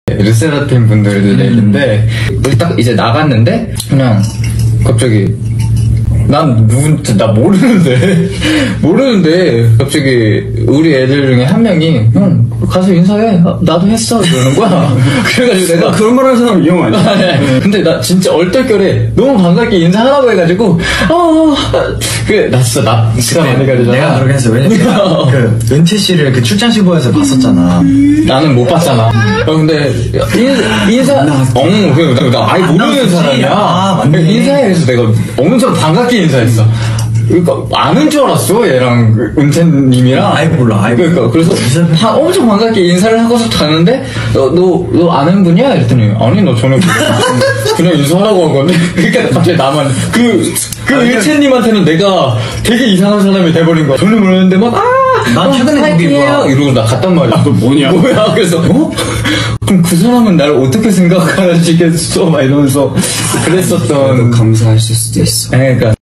르세라핌 분들 얘기인데 딱 이제 나갔는데 그냥 갑자기 난 누군지 나 모르는데 갑자기 우리 애들 중에 한 명이 형 가서 인사해 나도 했어 이러는 거야. 그래가지고 내가 그런 말 하는 사람 이형 아니야? 근데 나 진짜 얼떨결에 너무 반갑게 인사하라고 해가지고 나 진짜 시간 많이 가리잖아. 내가 그렇게 했어. 왜냐면 그 은채 씨를 그 출장시보에서 봤었잖아. 나는 못 봤잖아. 근데 인사 나 아예 모르는 사람이야. 맞네. 인사해 그래서 내가 엄청 반갑게 인사했어. 그러니까 아는 줄 알았어 얘랑 은채님이랑. 아예 몰라. 그러니까 그래서 엄청 반갑게 인사를 하고서 가는데 너 아는 분이야? 이랬더니 아니 너 전혀 그냥 인사하라고 한 건데. 그러니까 갑자기 나만 그 은채님한테는 내가 되게 이상한 사람이 돼버린 거야. 전혀 모르는데 난 최근에 거기 뭐야 이러고 나 갔단 말이야. 너 뭐냐? 그래서 그럼 그 사람은 나를 어떻게 생각하시겠어? 막 이러면서 그랬었던. 감사하실 수도 있어. 그러니까